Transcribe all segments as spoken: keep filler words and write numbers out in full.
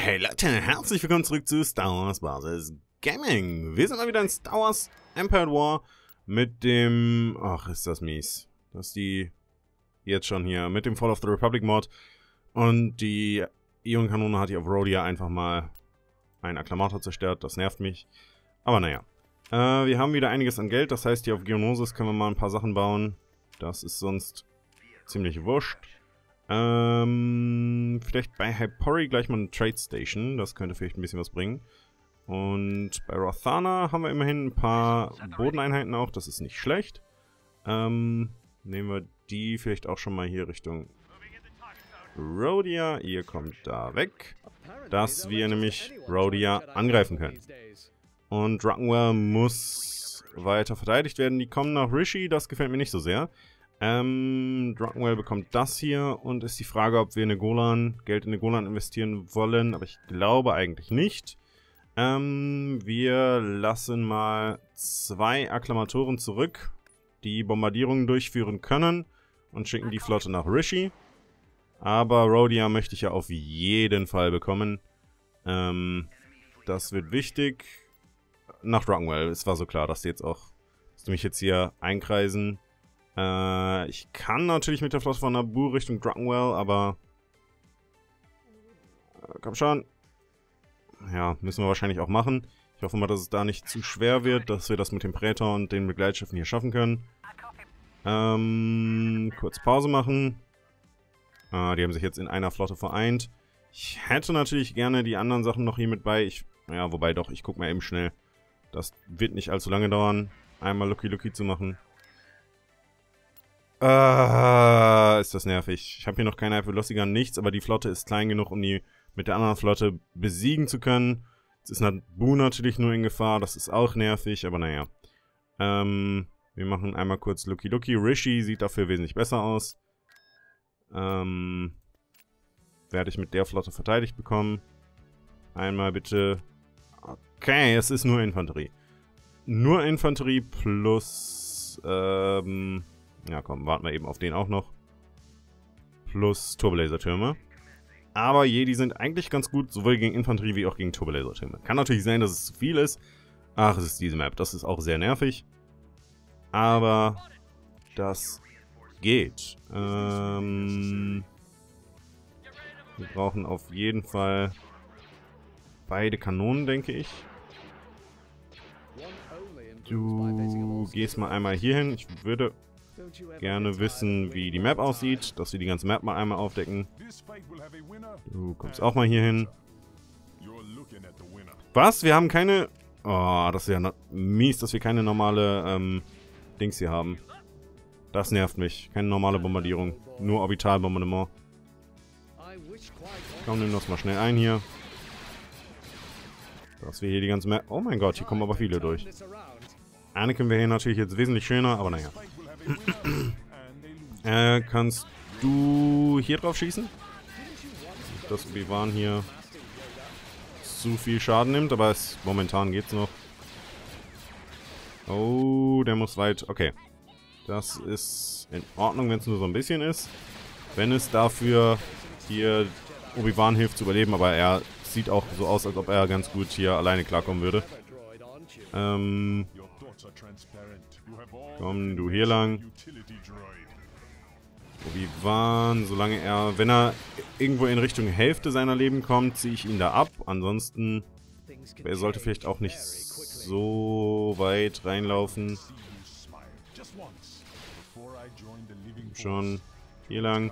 Hey Leute, herzlich willkommen zurück zu Star Wars Basis Gaming. Wir sind mal wieder in Star Wars Empire at War mit dem... Ach, ist das mies. Das ist die... Jetzt schon hier. Mit dem Fall of the Republic Mod. Und die Ionenkanone hat hier auf Rhodia einfach mal einen Akklamator zerstört. Das nervt mich. Aber naja. Äh, wir haben wieder einiges an Geld. Das heißt, hier auf Geonosis können wir mal ein paar Sachen bauen. Das ist sonst ziemlich wurscht. Ähm, vielleicht bei Hypori gleich mal eine Trade Station. Das könnte vielleicht ein bisschen was bringen. Und bei Rothana haben wir immerhin ein paar Bodeneinheiten auch. Das ist nicht schlecht. Ähm, nehmen wir die vielleicht auch schon mal hier Richtung Rhodia. Ihr kommt da weg. Dass wir nämlich Rhodia angreifen können. Und Druckenwell muss weiter verteidigt werden. Die kommen nach Rishi. Das gefällt mir nicht so sehr. Ähm, Druckenwell bekommt das hier und ist die Frage, ob wir in eine Golan, Geld in eine Golan investieren wollen, aber ich glaube eigentlich nicht. Ähm, wir lassen mal zwei Akklamatoren zurück, die Bombardierungen durchführen können und schicken die Flotte nach Rishi. Aber Rhodia möchte ich ja auf jeden Fall bekommen. Ähm, das wird wichtig. Nach Druckenwell, es war so klar, dass die jetzt auch, dass die mich jetzt hier einkreisen. Ich kann natürlich mit der Flotte von Naboo Richtung Druckenwell, aber... Komm schon. Ja, müssen wir wahrscheinlich auch machen. Ich hoffe mal, dass es da nicht zu schwer wird, dass wir das mit dem Praetor und den Begleitschiffen hier schaffen können. Ähm, kurz Pause machen. Ah, die haben sich jetzt in einer Flotte vereint. Ich hätte natürlich gerne die anderen Sachen noch hier mit bei. Ich, ja, wobei doch, ich gucke mal eben schnell. Das wird nicht allzu lange dauern, einmal Lucky Lucky zu machen. Ah, ist das nervig. Ich habe hier noch keine Hypervelocity, nichts, aber die Flotte ist klein genug, um die mit der anderen Flotte besiegen zu können. Jetzt ist Naboo natürlich nur in Gefahr, das ist auch nervig, aber naja. Ähm, wir machen einmal kurz Lucky Lucky. Rishi sieht dafür wesentlich besser aus. Ähm, werde ich mit der Flotte verteidigt bekommen. Einmal bitte. Okay, es ist nur Infanterie. Nur Infanterie plus, ähm... ja, komm, warten wir eben auf den auch noch. Plus Turbolasertürme. Aber Jedi sind eigentlich ganz gut, sowohl gegen Infanterie wie auch gegen Turbolasertürme. Kann natürlich sein, dass es zu viel ist. Ach, es ist diese Map. Das ist auch sehr nervig. Aber das geht. Ähm, wir brauchen auf jeden Fall beide Kanonen, denke ich. Du gehst mal einmal hier hin. Ich würde... gerne wissen, wie die Map aussieht, dass wir die ganze Map mal einmal aufdecken. Du kommst auch mal hier hin. Was? Wir haben keine... Oh, das ist ja mies, dass wir keine normale ähm, Dings hier haben. Das nervt mich. Keine normale Bombardierung. Nur Orbitalbombardement. Komm, nimm das mal schnell ein hier. Dass wir hier die ganze Map... Oh mein Gott, hier kommen aber viele durch. Anakin wäre hier natürlich jetzt wesentlich schöner, aber naja. äh, kannst du hier drauf schießen? Dass Obi-Wan hier zu viel Schaden nimmt, aber es, momentan geht's noch. Oh, der muss weit. Okay. Das ist in Ordnung, wenn es nur so ein bisschen ist. Wenn es dafür hier Obi-Wan hilft zu überleben, aber er sieht auch so aus, als ob er ganz gut hier alleine klarkommen würde. Ähm... Komm, du hier lang. Obi-Wan, solange er, wenn er irgendwo in Richtung Hälfte seiner Leben kommt, ziehe ich ihn da ab. Ansonsten, er sollte vielleicht auch nicht so weit reinlaufen. Schon hier lang.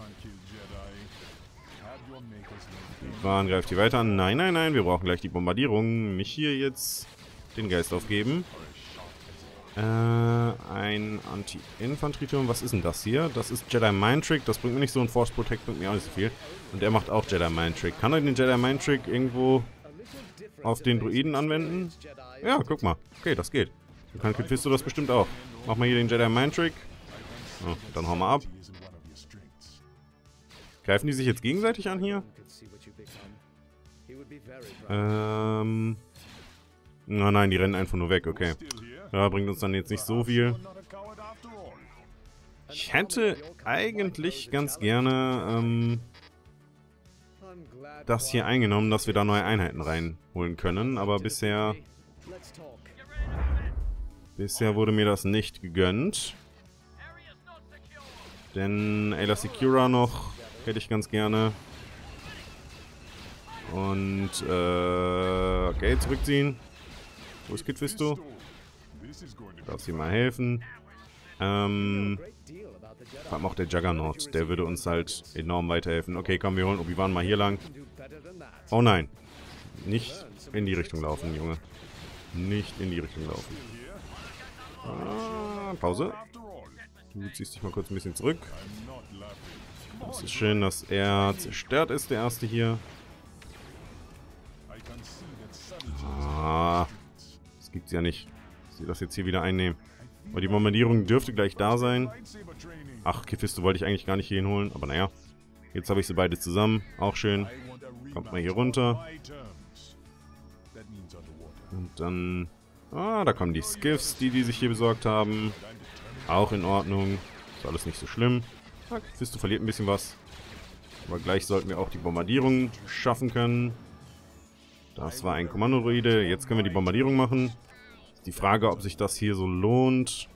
Obi-Wan greift hier weiter an. Nein, nein, nein, wir brauchen gleich die Bombardierung. Nicht hier jetzt den Geist aufgeben. Äh, ein Anti-Infanterieturm. Was ist denn das hier? Das ist Jedi Mind Trick. Das bringt mir nicht so, ein Force Protect bringt mir auch nicht so viel. Und er macht auch Jedi Mind Trick. Kann er den Jedi Mind Trick irgendwo auf den Druiden anwenden? Ja, guck mal. Okay, das geht. Du kannst Fisto das bestimmt auch. Mach mal hier den Jedi Mind Trick. Oh, dann hauen wir ab. Greifen die sich jetzt gegenseitig an hier? Ähm... Na nein, die rennen einfach nur weg, okay. Ja, bringt uns dann jetzt nicht so viel. Ich hätte eigentlich ganz gerne, ähm... das hier eingenommen, dass wir da neue Einheiten reinholen können. Aber bisher... Bisher wurde mir das nicht gegönnt. Denn Ayla Secura noch hätte ich ganz gerne. Und, äh... okay, zurückziehen. Wo ist Kid Fisto? Darfst ihm mal helfen. Ähm... Vor allem auch der Juggernaut. Der würde uns halt enorm weiterhelfen. Okay, komm, wir holen Obi-Wan mal hier lang. Oh nein. Nicht in die Richtung laufen, Junge. Nicht in die Richtung laufen. Ah, Pause. Du ziehst dich mal kurz ein bisschen zurück. Es ist schön, dass er zerstört ist, der erste hier. Ah, das gibt's ja nicht, dass sie das jetzt hier wieder einnehmen. Aber die Bombardierung dürfte gleich da sein. Ach, Kephisto wollte ich eigentlich gar nicht hier hinholen, aber naja. Jetzt habe ich sie beide zusammen. Auch schön. Kommt mal hier runter. Und dann... Ah, da kommen die Skiffs, die die sich hier besorgt haben. Auch in Ordnung. Ist alles nicht so schlimm. Ah, Kephisto verliert ein bisschen was. Aber gleich sollten wir auch die Bombardierung schaffen können. Das war ein Kommandodroide. Jetzt können wir die Bombardierung machen. Die Frage, ob sich das hier so lohnt.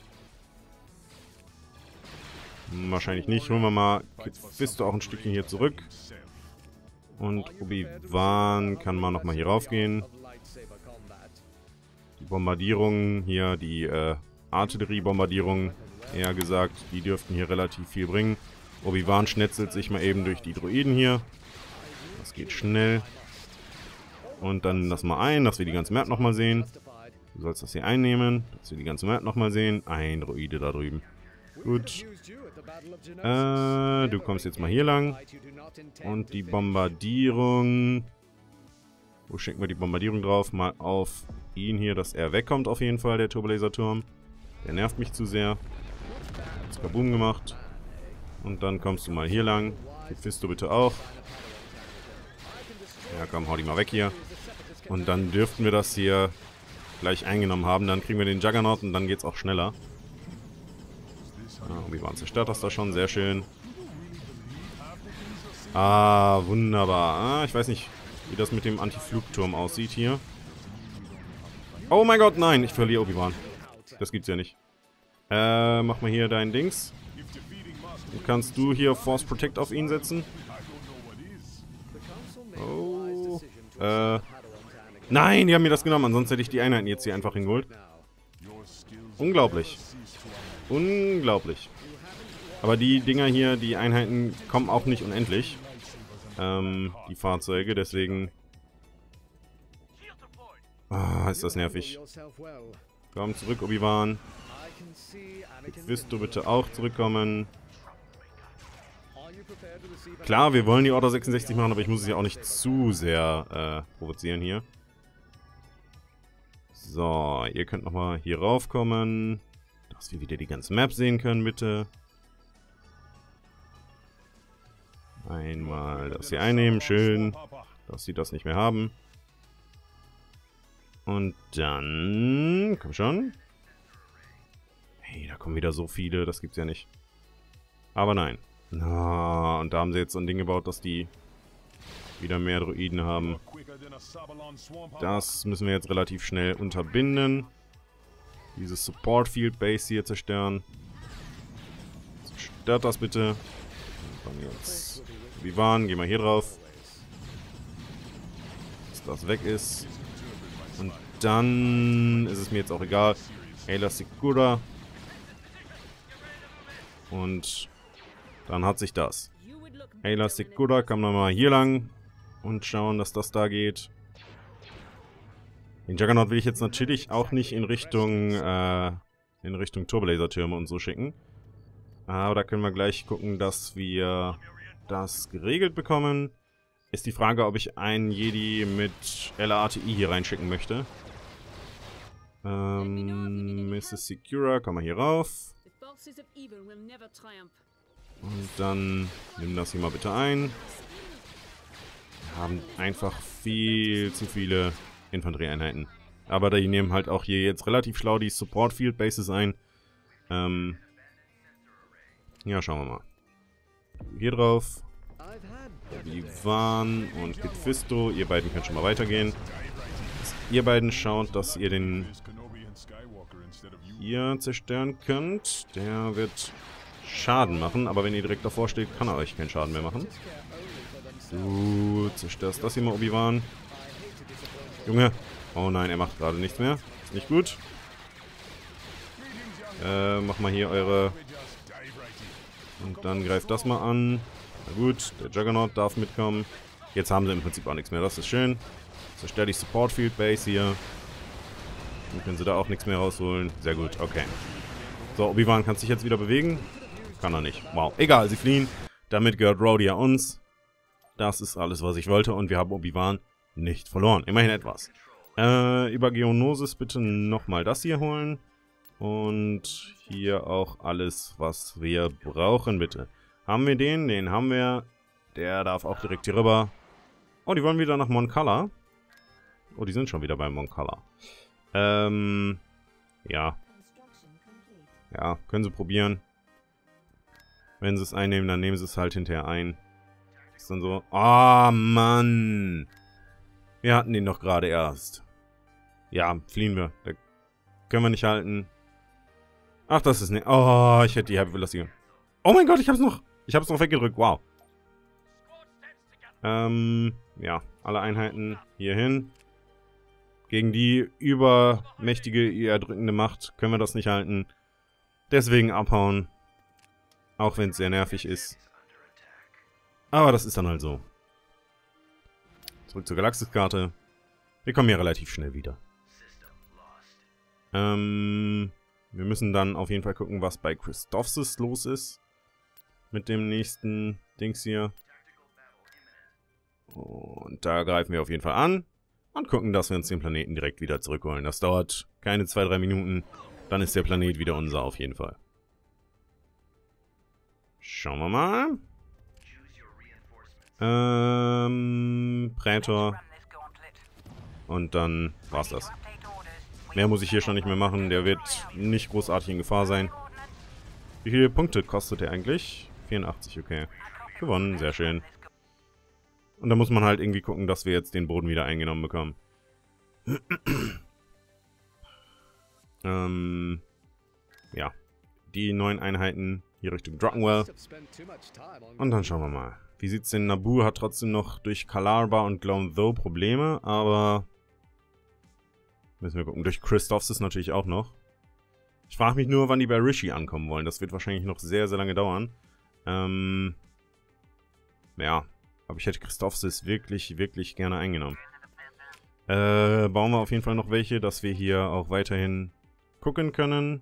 Wahrscheinlich nicht. Holen wir mal Kid Fisto auch ein Stückchen hier zurück. Und Obi-Wan kann mal nochmal hier raufgehen. Die Bombardierung hier, die äh, Artilleriebombardierung, eher gesagt, die dürften hier relativ viel bringen. Obi-Wan schnetzelt sich mal eben durch die Droiden hier. Das geht schnell. Und dann lass mal ein, dass wir die ganze Map nochmal sehen. Du sollst das hier einnehmen, dass wir die ganze Map nochmal sehen. Ein Droide da drüben. Gut. Äh, du kommst jetzt mal hier lang. Und die Bombardierung... Wo schicken wir die Bombardierung drauf? Mal auf ihn hier, dass er wegkommt auf jeden Fall, der Turbolaserturm. Der nervt mich zu sehr. Hat's kaboom gemacht. Und dann kommst du mal hier lang. Fisto bitte auch. Ja komm, hau die mal weg hier. Und dann dürften wir das hier gleich eingenommen haben. Dann kriegen wir den Juggernaut und dann geht's auch schneller. Ah, Obi-Wan zerstört das da schon, sehr schön. Ah, wunderbar. Ah, ich weiß nicht, wie das mit dem Anti-Flugturm aussieht hier. Oh mein Gott, nein, ich verliere Obi-Wan. Das gibt's ja nicht. Äh, mach mal hier dein Dings. Und kannst du hier Force Protect auf ihn setzen? Oh. Äh. Nein, die haben mir das genommen, ansonsten hätte ich die Einheiten jetzt hier einfach hingeholt. Unglaublich. Unglaublich. Aber die Dinger hier, die Einheiten, kommen auch nicht unendlich. Ähm, die Fahrzeuge, deswegen... Ah, ist das nervig. Komm zurück, Obi-Wan. Wirst du bitte auch zurückkommen? Klar, wir wollen die Order sechsundsechzig machen, aber ich muss es ja auch nicht zu sehr äh, provozieren hier. So, ihr könnt nochmal hier raufkommen. Dass wir wieder die ganze Map sehen können, bitte. Einmal das hier einnehmen, schön. Dass sie das nicht mehr haben. Und dann... Komm schon. Hey, da kommen wieder so viele, das gibt's ja nicht. Aber nein. Na, und da haben sie jetzt so ein Ding gebaut, dass die wieder mehr Droiden haben. Das müssen wir jetzt relativ schnell unterbinden. Dieses Support Field Base hier zerstören. Zerstört das bitte. Dann jetzt Obi-Wan, gehen wir hier drauf. Dass das weg ist. Und dann ist es mir jetzt auch egal. Ayla Secura. Und dann hat sich das. Ayla Secura, kann man mal hier lang und schauen, dass das da geht. Den Juggernaut will ich jetzt natürlich auch nicht in Richtung äh, in Richtung Turbolasertürme und so schicken. Aber da können wir gleich gucken, dass wir das geregelt bekommen. Ist die Frage, ob ich einen Jedi mit L A T I hier reinschicken möchte. Ähm, Misses Secura, komm mal hier rauf. Und dann nimm das hier mal bitte ein. Wir haben einfach viel zu viele Infanterieeinheiten. Aber die nehmen halt auch hier jetzt relativ schlau die Support Field Bases ein. Ähm ja, schauen wir mal. Hier drauf. Obi-Wan und Kit Fisto. Ihr beiden könnt schon mal weitergehen. Dass ihr beiden schaut, dass ihr den hier zerstören könnt. Der wird Schaden machen, aber wenn ihr direkt davor steht, kann er euch keinen Schaden mehr machen. Du zerstörst das hier mal, Obi-Wan. Junge. Oh nein, er macht gerade nichts mehr. Ist nicht gut. Äh, mach mal hier eure... Und dann greift das mal an. Na gut, der Juggernaut darf mitkommen. Jetzt haben sie im Prinzip auch nichts mehr. Das ist schön. Zerstör die Support Field Base hier. Dann können sie da auch nichts mehr rausholen. Sehr gut, okay. So, Obi-Wan kann sich jetzt wieder bewegen. Kann er nicht. Wow. Egal, sie fliehen. Damit gehört Rhodey ja uns. Das ist alles, was ich wollte. Und wir haben Obi-Wan nicht verloren. Immerhin etwas. Äh, über Geonosis bitte nochmal das hier holen. Und hier auch alles, was wir brauchen, bitte. Haben wir den? Den haben wir. Der darf auch direkt hier rüber. Oh, die wollen wieder nach Mon Cala. Oh, die sind schon wieder bei Mon Cala. Ähm, ja. Ja, können sie probieren. Wenn sie es einnehmen, dann nehmen sie es halt hinterher ein. Ist dann so. Ah, oh, Mann. Wir hatten den doch gerade erst. Ja, fliehen wir. Da können wir nicht halten. Ach, das ist nicht. Oh, ich hätte die Heavy Velocity. Oh mein Gott, ich hab's noch. Ich hab's noch weggedrückt. Wow. Ähm, ja. Alle Einheiten hier hin. Gegen die übermächtige, erdrückende Macht können wir das nicht halten. Deswegen abhauen. Auch wenn es sehr nervig ist. Aber das ist dann halt so. Zurück zur Galaxiskarte. Wir kommen hier relativ schnell wieder. Ähm, wir müssen dann auf jeden Fall gucken, was bei Christophsis los ist. Mit dem nächsten Dings hier. Und da greifen wir auf jeden Fall an. Und gucken, dass wir uns den Planeten direkt wieder zurückholen. Das dauert keine zwei, drei Minuten. Dann ist der Planet wieder unser auf jeden Fall. Schauen wir mal. Ähm, Prätor. Und dann war's das. Mehr muss ich hier schon nicht mehr machen. Der wird nicht großartig in Gefahr sein. Wie viele Punkte kostet der eigentlich? vierundachtzig, okay. Gewonnen, sehr schön. Und da muss man halt irgendwie gucken, dass wir jetzt den Boden wieder eingenommen bekommen. ähm, ja. Die neuen Einheiten hier Richtung Drachenwell. Und dann schauen wir mal. Wie sieht's denn? Naboo hat trotzdem noch durch Kalarba und Glowntho Probleme, aber müssen wir gucken. Durch Christophsis natürlich auch noch. Ich frage mich nur, wann die bei Rishi ankommen wollen. Das wird wahrscheinlich noch sehr, sehr lange dauern. Ähm, ja. Aber ich hätte Christophsis wirklich, wirklich gerne eingenommen. Äh, bauen wir auf jeden Fall noch welche, dass wir hier auch weiterhin gucken können.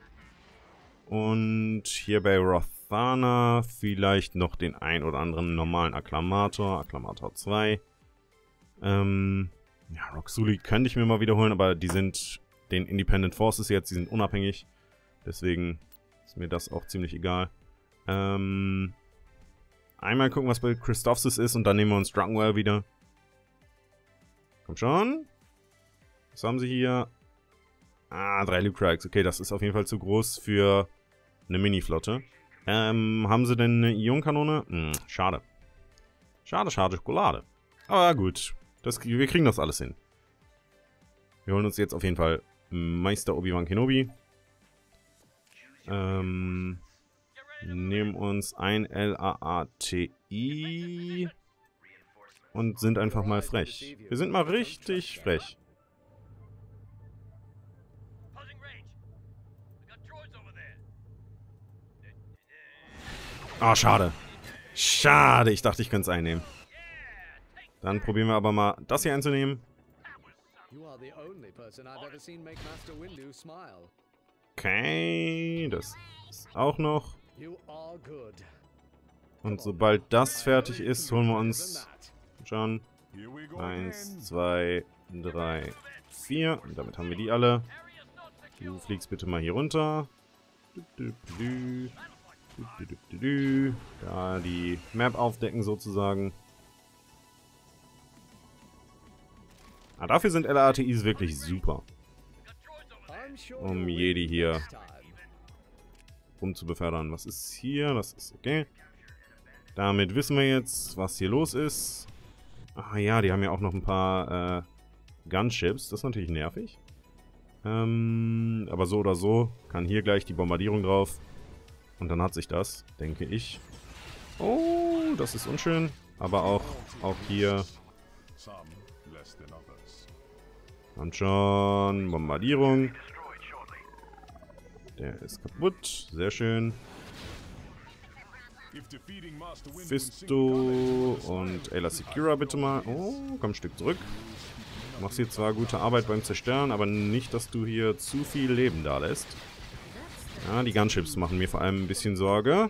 Und hier bei Rothana vielleicht noch den ein oder anderen normalen Akklamator. Akklamator zwei. Ähm, ja, Roxuli könnte ich mir mal wiederholen, aber die sind den Independent Forces jetzt, die sind unabhängig. Deswegen ist mir das auch ziemlich egal. Ähm... Einmal gucken, was bei Christophsis ist und dann nehmen wir uns Drachenwell wieder. Kommt schon. Was haben sie hier? Ah, drei Lucrax. Okay, das ist auf jeden Fall zu groß für eine Mini-Flotte. Ähm, haben sie denn eine Ionenkanone? Hm, schade. Schade, schade, Schokolade. Aber gut, das, wir kriegen das alles hin. Wir holen uns jetzt auf jeden Fall Meister Obi-Wan Kenobi. Ähm... Nehmen uns ein L A A T I und sind einfach mal frech. Wir sind mal richtig frech. Ah, oh, schade. Schade, ich dachte, ich könnte es einnehmen. Dann probieren wir aber mal das hier einzunehmen. Okay, das ist auch noch. Und sobald das fertig ist, holen wir uns schon eins, zwei, drei, vier. Und damit haben wir die alle. Du fliegst bitte mal hier runter. Da die Map aufdecken sozusagen. Ah, dafür sind L A T Is wirklich super. Um Jedi hier um zu befördern. Was ist hier? Das ist okay. Damit wissen wir jetzt, was hier los ist. Ah ja, die haben ja auch noch ein paar äh, Gunships. Das ist natürlich nervig. Ähm, aber so oder so kann hier gleich die Bombardierung drauf. Und dann hat sich das, denke ich. Oh, das ist unschön. Aber auch, auch hier. Und schon Bombardierung. Der ist kaputt. Sehr schön. Fisto und Ayla Secura bitte mal. Oh, komm ein Stück zurück. Du machst hier zwar gute Arbeit beim Zerstören, aber nicht, dass du hier zu viel Leben da lässt. Ja, die Gunships machen mir vor allem ein bisschen Sorge.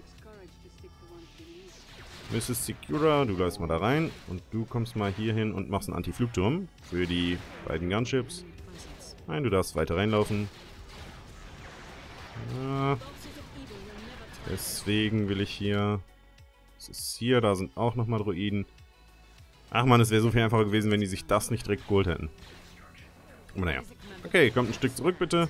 Misses Secura, du bleibst mal da rein. Und du kommst mal hier hin und machst einen Anti-Flugturm für die beiden Gunships. Nein, du darfst weiter reinlaufen. Ja. Deswegen will ich hier... Was ist hier? Da sind auch nochmal Droiden. Ach man, es wäre so viel einfacher gewesen, wenn die sich das nicht direkt geholt hätten. Aber naja. Okay, kommt ein Stück zurück, bitte.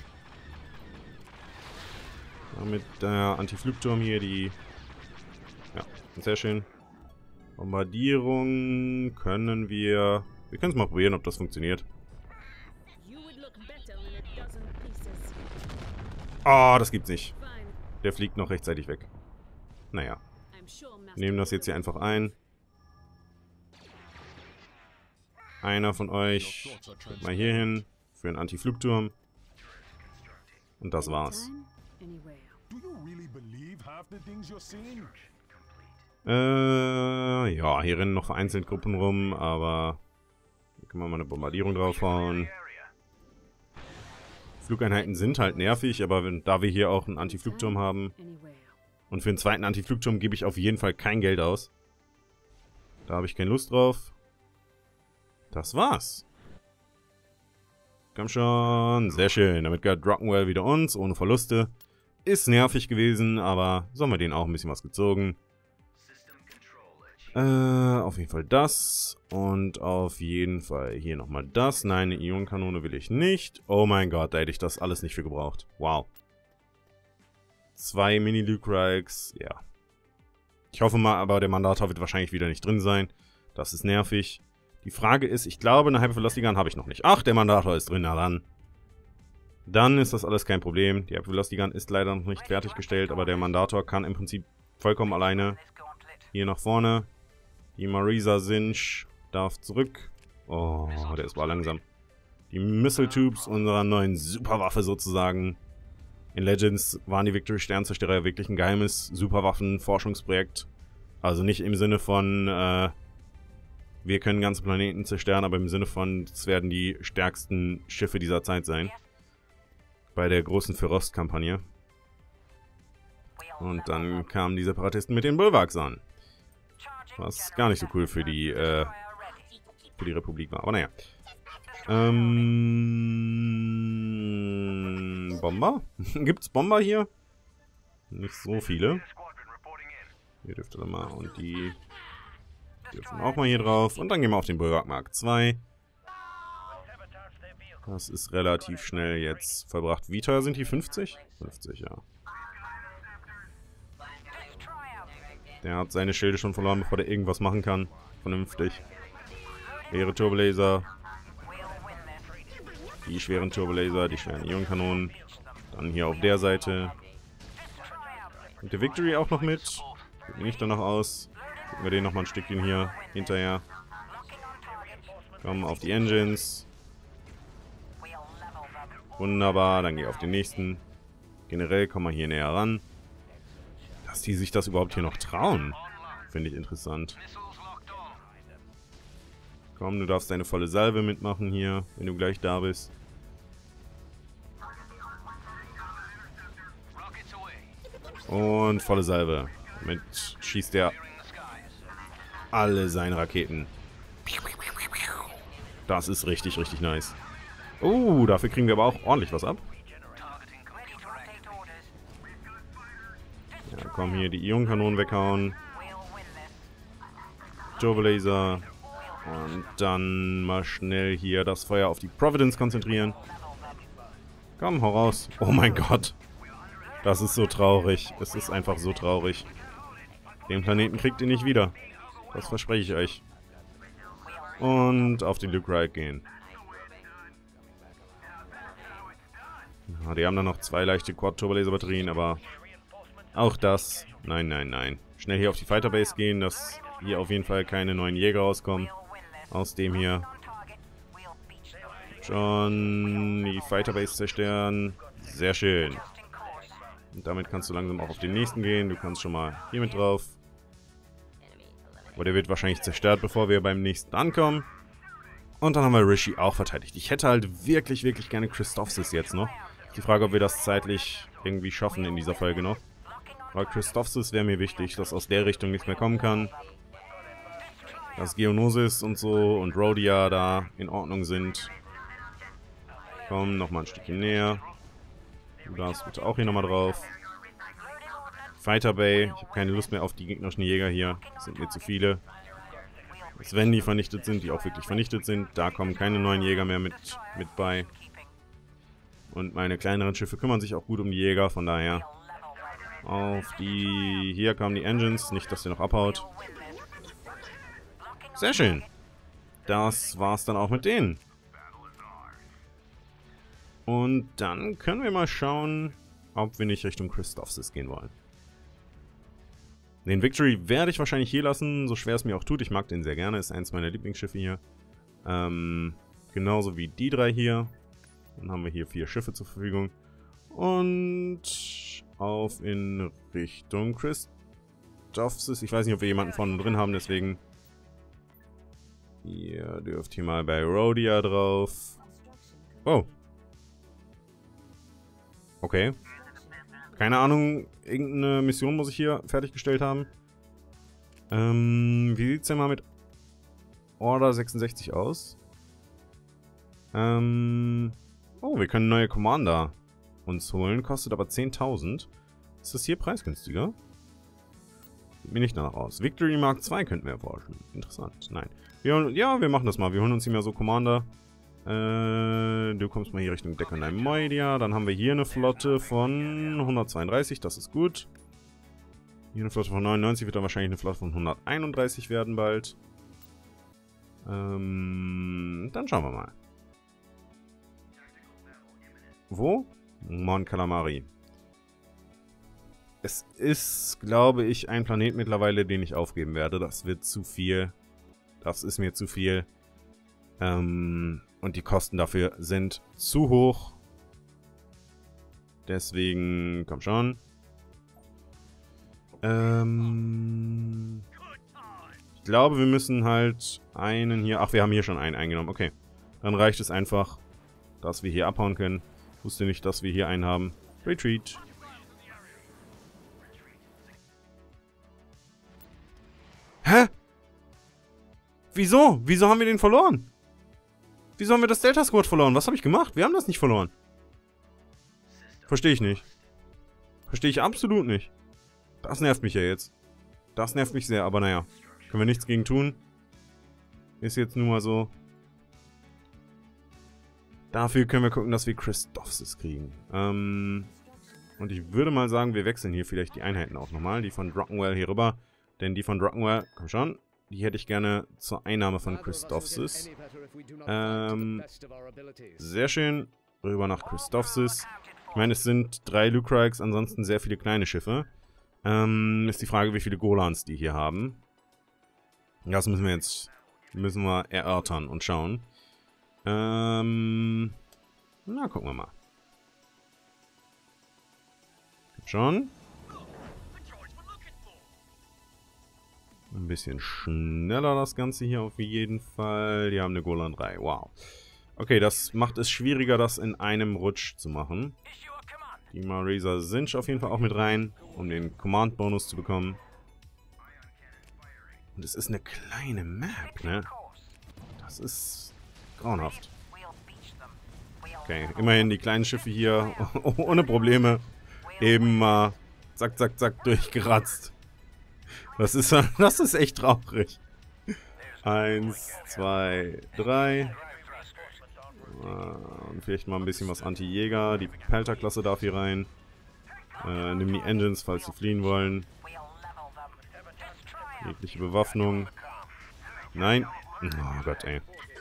Mit der Anti-Flugturm hier die... Ja, sehr schön. Bombardierung können wir... Wir können es mal probieren, ob das funktioniert. Oh, das gibt's nicht. Der fliegt noch rechtzeitig weg. Naja. Nehmen das jetzt hier einfach ein. Einer von euch geht mal hier hin für einen Anti-Flugturm. Und das war's. Äh, ja, hier rennen noch vereinzelt Gruppen rum, aber hier können wir mal eine Bombardierung draufhauen. Flugeinheiten sind halt nervig, aber wenn, da wir hier auch einen Anti-Flugturm haben und für einen zweiten Anti-Flugturm gebe ich auf jeden Fall kein Geld aus. Da habe ich keine Lust drauf. Das war's. Komm schon. Sehr schön. Damit gehört Drockenwell wieder uns, ohne Verluste. Ist nervig gewesen, aber so haben wir denen auch ein bisschen was gezogen. Äh, auf jeden Fall das. Und auf jeden Fall hier nochmal das. Nein, eine Ionenkanone will ich nicht. Oh mein Gott, da hätte ich das alles nicht für gebraucht. Wow. Zwei Mini-Luke-Rikes. Ja. Ich hoffe mal, aber der Mandator wird wahrscheinlich wieder nicht drin sein. Das ist nervig. Die Frage ist, ich glaube, eine Hypervelocity Gun habe ich noch nicht. Ach, der Mandator ist drin, na dann. Dann ist das alles kein Problem. Die Hypervelocity Gun ist leider noch nicht fertiggestellt, aber der Mandator kann im Prinzip vollkommen alleine hier nach vorne. Die Marisa Sinch darf zurück. Oh, der ist mal langsam. Die Missile Tubes unserer neuen Superwaffe sozusagen. In Legends waren die Victory Sternzerstörer ja wirklich ein geheimes Superwaffen-Forschungsprojekt. Also nicht im Sinne von, äh, wir können ganze Planeten zerstören, aber im Sinne von, es werden die stärksten Schiffe dieser Zeit sein. Bei der großen Ferost-Kampagne. Und dann kamen die Separatisten mit den Bulwarks an. Was gar nicht so cool für die, äh, für die Republik war. Aber naja. Ähm, Bomber? Gibt's Bomber hier? Nicht so viele. Hier dürfte dann mal. Und die dürfen auch mal hier drauf. Und dann gehen wir auf den Bulwark Mark zwei. Das ist relativ schnell jetzt verbracht. Wie teuer sind die? fünfzig? fünfzig, ja. Der hat seine Schilde schon verloren, bevor der irgendwas machen kann. Vernünftig. Schwere Turbolaser. Die schweren Turbolaser, die schweren Ionenkanonen. Dann hier auf der Seite. Und der Victory auch noch mit. Sieht nicht danach aus. Gucken wir den nochmal ein Stückchen hier hinterher. Kommen auf die Engines. Wunderbar, dann geh auf den nächsten. Generell kommen wir hier näher ran. Dass die sich das überhaupt hier noch trauen, finde ich interessant. Komm, du darfst deine volle Salve mitmachen hier, wenn du gleich da bist. Und volle Salve. Damit schießt er alle seine Raketen. Das ist richtig, richtig nice. Oh, dafür kriegen wir aber auch ordentlich was ab. Ja, komm hier, die Ionenkanonen weghauen. Turbolaser. Und dann mal schnell hier das Feuer auf die Providence konzentrieren. Komm, hau raus. Oh mein Gott. Das ist so traurig. Es ist einfach so traurig. Den Planeten kriegt ihr nicht wieder. Das verspreche ich euch. Und auf den Luke Wright gehen. Ja, die haben dann noch zwei leichte Quad-Turbo-Laser-Batterien, aber auch das... Nein, nein, nein. Schnell hier auf die Fighter-Base gehen, dass hier auf jeden Fall keine neuen Jäger rauskommen. Aus dem hier. Schon die Fighter-Base zerstören. Sehr schön. Und damit kannst du langsam auch auf den nächsten gehen. Du kannst schon mal hier mit drauf. Aber der wird wahrscheinlich zerstört, bevor wir beim nächsten ankommen. Und dann haben wir Rishi auch verteidigt. Ich hätte halt wirklich, wirklich gerne Christophsis jetzt noch. Die Frage, ob wir das zeitlich irgendwie schaffen in dieser Folge noch. Aber Christophsis wäre mir wichtig, dass aus der Richtung nichts mehr kommen kann. Dass Geonosis und so und Rhodia da in Ordnung sind. Komm, nochmal ein Stückchen näher. Du darfst bitte auch hier nochmal drauf. Fighter Bay. Ich habe keine Lust mehr auf die gegnerischen Jäger hier. Das sind mir zu viele. Dass wenn die vernichtet sind, die auch wirklich vernichtet sind, da kommen keine neuen Jäger mehr mit, mit bei. Und meine kleineren Schiffe kümmern sich auch gut um die Jäger, von daher auf die... Hier kamen die Engines, nicht, dass der noch abhaut. Sehr schön. Das war's dann auch mit denen. Und dann können wir mal schauen, ob wir nicht Richtung Christophsis gehen wollen. Den Victory werde ich wahrscheinlich hier lassen, so schwer es mir auch tut. Ich mag den sehr gerne, ist eins meiner Lieblingsschiffe hier. Ähm, genauso wie die drei hier. Dann haben wir hier vier Schiffe zur Verfügung. Und auf in Richtung Christophsis. Ich weiß nicht, ob wir jemanden vorne drin haben, deswegen... Ihr dürft hier mal bei Rhodia drauf. Oh. Okay. Keine Ahnung, irgendeine Mission muss ich hier fertiggestellt haben. Ähm, wie sieht es denn mal mit Order sechsundsechzig aus? Ähm, oh, wir können neue Commander uns holen, kostet aber zehntausend. Ist das hier preisgünstiger? Sieht mir nicht danach aus. Victory Mark zwei könnten wir erforschen. Interessant, nein. Wir, ja, wir machen das mal. Wir holen uns hier mal so Commander. Äh, du kommst mal hier Richtung Decanine Moidia. Dann haben wir hier eine Flotte von hundertzweiunddreißig, das ist gut. Hier eine Flotte von neunundneunzig, wird dann wahrscheinlich eine Flotte von hunderteinunddreißig werden bald. Ähm, dann schauen wir mal. Wo? Mon Calamari. Es ist, glaube ich, ein Planet mittlerweile, den ich aufgeben werde. Das wird zu viel. Das ist mir zu viel. Ähm, und die Kosten dafür sind zu hoch. Deswegen, komm schon. Ähm, ich glaube, wir müssen halt einen hier... Ach, wir haben hier schon einen eingenommen. Okay. Dann reicht es einfach, dass wir hier abhauen können. Ich wusste nicht, dass wir hier einen haben. Retreat. Hä? Wieso? Wieso haben wir den verloren? Wieso haben wir das Delta Squad verloren? Was habe ich gemacht? Wir haben das nicht verloren. Verstehe ich nicht. Verstehe ich absolut nicht. Das nervt mich ja jetzt. Das nervt mich sehr, aber naja. Können wir nichts gegen tun. Ist jetzt nun mal so. Dafür können wir gucken, dass wir Christophsis kriegen. Ähm, und ich würde mal sagen, wir wechseln hier vielleicht die Einheiten auch nochmal. Die von Drockenwell hier rüber. Denn die von Drockenwell, komm schon, die hätte ich gerne zur Einnahme von Christophsis. Ähm, sehr schön. Rüber nach Christophsis. Ich meine, es sind drei Lucrikes, ansonsten sehr viele kleine Schiffe. Ähm, ist die Frage, wie viele Golans die hier haben. Das müssen wir jetzt müssen wir erörtern und schauen. Ähm, na, gucken wir mal. Schon. Ein bisschen schneller das Ganze hier auf jeden Fall. Die haben eine Golan drei. Wow. Okay, das macht es schwieriger, das in einem Rutsch zu machen. Die Marisa sind auf jeden Fall auch mit rein, um den Command-Bonus zu bekommen. Und es ist eine kleine Map, ne? Das ist grauenhaft. Okay, immerhin die kleinen Schiffe hier ohne Probleme eben mal zack, zack, zack durchgeratzt. Das ist, das ist echt traurig. Eins, zwei, drei. Und vielleicht mal ein bisschen was Anti-Jäger. Die Pelter-Klasse darf hier rein. Äh, nimm die Engines, falls sie fliehen wollen. Jegliche Bewaffnung. Nein. Oh Gott, ey.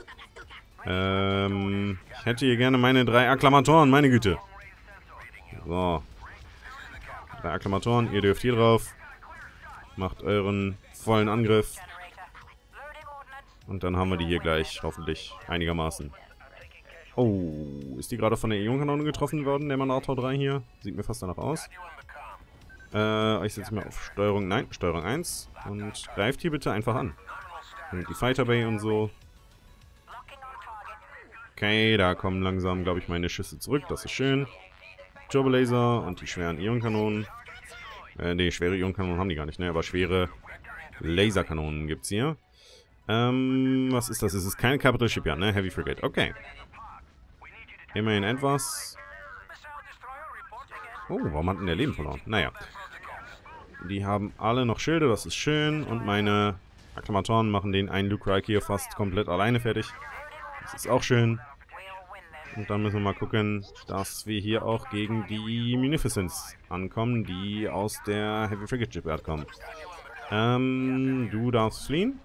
Ähm, ich hätte hier gerne meine drei Akklamatoren, meine Güte. So. Drei Akklamatoren, ihr dürft hier drauf. Macht euren vollen Angriff. Und dann haben wir die hier gleich, hoffentlich, einigermaßen. Oh, ist die gerade von der Ionkanone getroffen worden, der Mandator drei hier? Sieht mir fast danach aus. Äh, ich setze mal auf Steuerung, nein, Steuerung eins. Und greift hier bitte einfach an. Und die Fighter Bay und so. Okay, da kommen langsam, glaube ich, meine Schüsse zurück. Das ist schön. Turbolaser und die schweren Ionenkanonen. Äh, ne, schwere Ionenkanonen haben die gar nicht, ne? Aber schwere Laserkanonen gibt's hier. Ähm, was ist das? Es ist keine Capital Shipyard, ne? Heavy Frigate. Okay. Immerhin etwas. Oh, warum hat denn der Leben verloren? Naja. Die haben alle noch Schilde, das ist schön. Und meine Akklamatoren machen den einen Luke Reich hier fast komplett alleine fertig. Das ist auch schön. Und dann müssen wir mal gucken, dass wir hier auch gegen die Munificents ankommen, die aus der Heavy Frigate Shipyard kommen. Ähm, du darfst fliehen.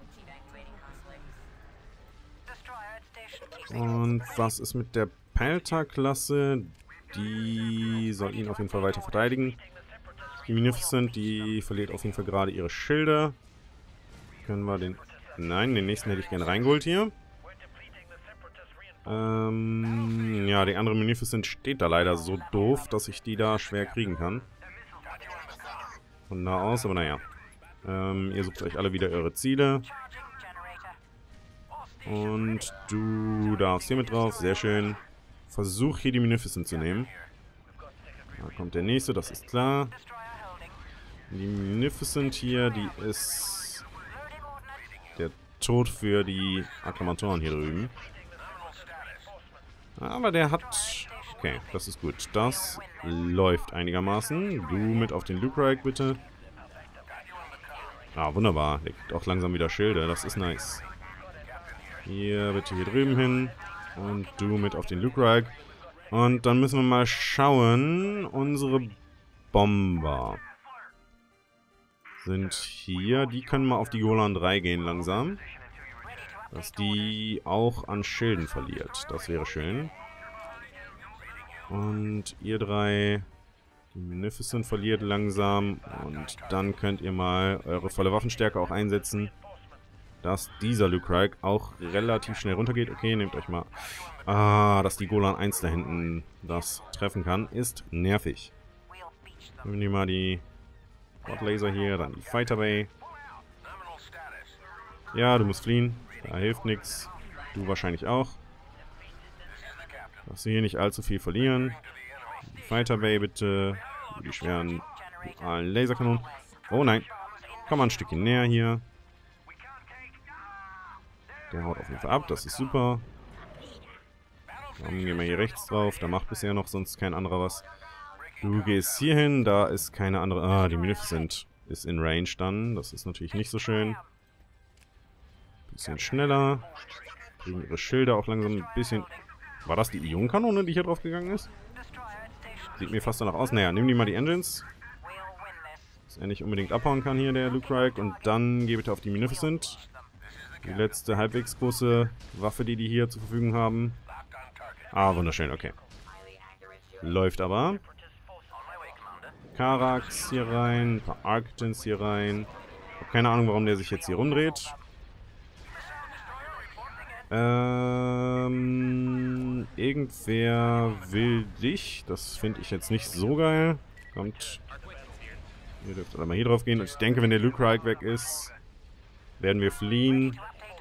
Und was ist mit der Pelter-Klasse? Die soll ihn auf jeden Fall weiter verteidigen. Die Munificent, die verliert auf jeden Fall gerade ihre Schilder. Können wir den... Nein, den nächsten hätte ich gerne reingeholt hier. Ähm, ja, die andere Munificent steht da leider so doof, dass ich die da schwer kriegen kann. Von da aus, aber naja. Ähm, ihr sucht euch alle wieder eure Ziele. Und du darfst hier mit drauf, sehr schön. Versuch hier die Munificent zu nehmen. Da kommt der nächste, das ist klar. Die Munificent hier, die ist der Tod für die Akklamatoren hier drüben. Aber der hat... Okay, das ist gut. Das läuft einigermaßen. Du mit auf den Luke Reich, bitte. Ah, wunderbar. Der kriegt auch langsam wieder Schilde. Das ist nice. Hier, bitte hier drüben hin. Und du mit auf den Luke Reich. Und dann müssen wir mal schauen. Unsere Bomber sind hier. Die können mal auf die Golan drei gehen langsam. Dass die auch an Schilden verliert. Das wäre schön. Und ihr drei... Die Munificent verliert langsam. Und dann könnt ihr mal eure volle Waffenstärke auch einsetzen. Dass dieser Luke Reich auch relativ schnell runtergeht. Okay, nehmt euch mal... Ah, dass die Golan eins da hinten das treffen kann, ist nervig. Nehmen wir mal die Laser hier, dann die Fighter Bay. Ja, du musst fliehen. Da hilft nichts. Du wahrscheinlich auch. Dass wir hier nicht allzu viel verlieren. Die Fighter Bay bitte. Die schweren dualen Laserkanonen. Oh nein. Komm mal ein Stückchen näher hier. Der haut auf jeden Fall ab. Das ist super. Dann gehen wir hier rechts drauf. Da macht bisher noch sonst kein anderer was. Du gehst hier hin. Da ist keine andere... Ah, die Munificent ist in Range dann. Das ist natürlich nicht so schön. Bisschen schneller. Kriegen ihre Schilder auch langsam ein bisschen... War das die Ionenkanone, die hier drauf gegangen ist? Sieht mir fast danach aus. Naja, nimm die mal die Engines. Dass er nicht unbedingt abhauen kann hier, der Luke Reich. Und dann geh bitte auf die Munificent. Die letzte halbwegs große Waffe, die die hier zur Verfügung haben. Ah, wunderschön, okay. Läuft aber. Karax hier rein, ein paar Arctons hier rein. Hab keine Ahnung, warum der sich jetzt hier rumdreht. Ähm, irgendwer will dich. Das finde ich jetzt nicht so geil. Kommt. Ihr dürft alle mal hier drauf gehen. Und ich denke, wenn der Luke Reich weg ist, werden wir fliehen.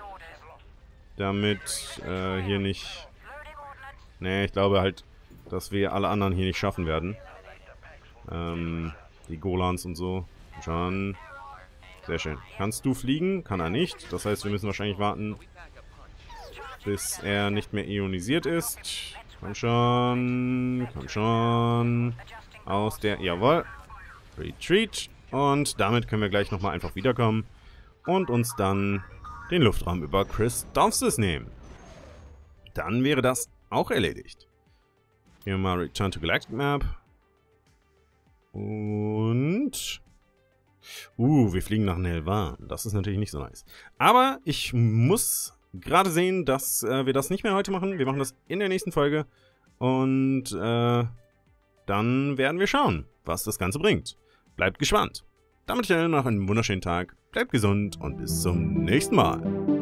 Damit äh, hier nicht... Ne, ich glaube halt, dass wir alle anderen hier nicht schaffen werden. Ähm, die Golans und so. Schon. Sehr schön. Kannst du fliegen? Kann er nicht. Das heißt, wir müssen wahrscheinlich warten, bis er nicht mehr ionisiert ist. Komm schon. Komm schon. Aus der... Jawohl. Retreat. Und damit können wir gleich nochmal einfach wiederkommen. Und uns dann den Luftraum über Christophsis nehmen. Dann wäre das auch erledigt. Hier mal Return to Galactic Map. Und Uh, wir fliegen nach Nelvan. Das ist natürlich nicht so nice. Aber ich muss gerade sehen, dass äh, wir das nicht mehr heute machen. Wir machen das in der nächsten Folge. Und äh, dann werden wir schauen, was das Ganze bringt. Bleibt gespannt. Damit noch einen wunderschönen Tag. Bleibt gesund und bis zum nächsten Mal.